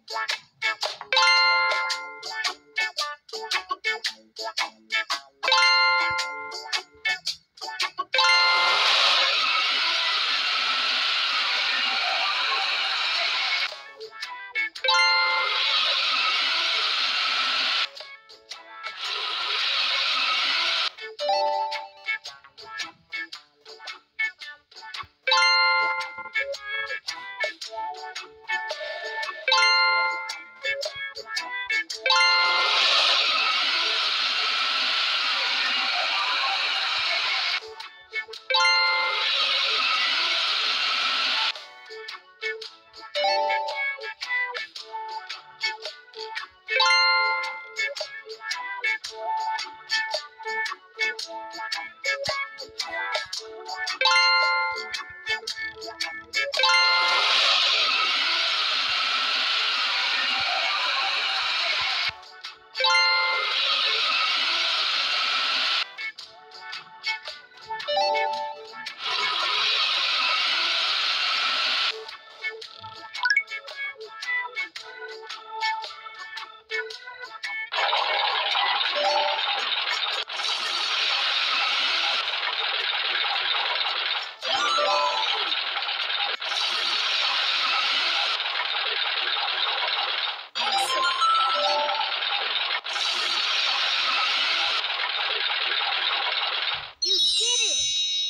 You did it!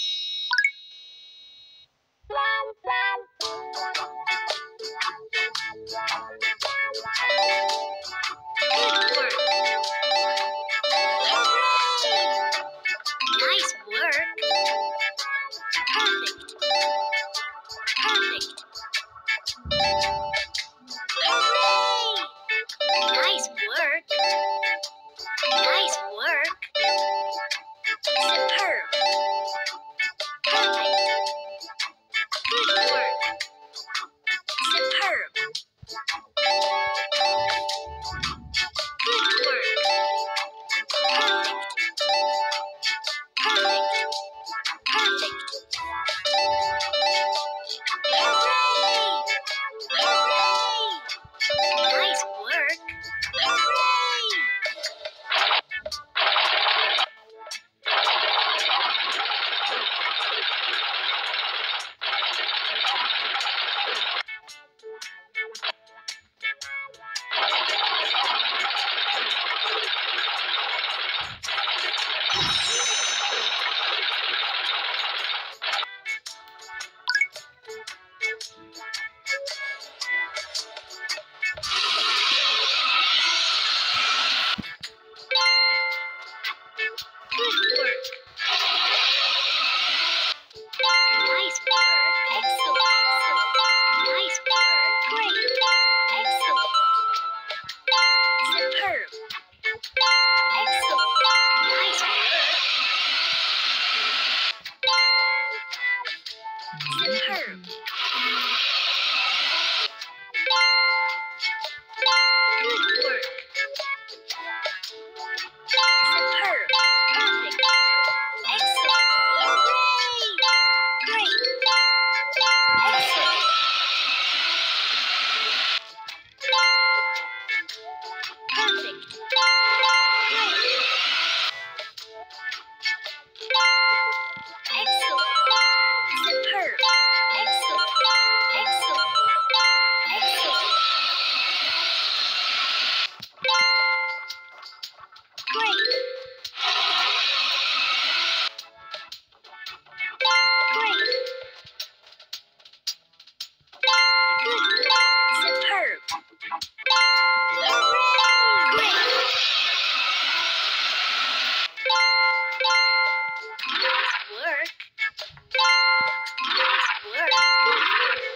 Good work! Hooray! Nice work! Perfect! Perfect! Hooray! Nice work! Nice work! Superb! Perfect! Good work! Superb! Good work! Perfect! Perfect! Perfect! Hooray! Hooray! Nice work! Hooray! Good work! Nice work! Excellent! Excellent! Nice work! Great! Excellent! Superb! Excellent! Nice work! Superb! Good work! Superb! Perfect! Excellent! Hooray! Great! Excellent! Perfect! Great! Excellent! Superb! Excellent! Excellent! Excellent! Great! Great! Good! Superb! Hooray! Great! Nice work! Nice work!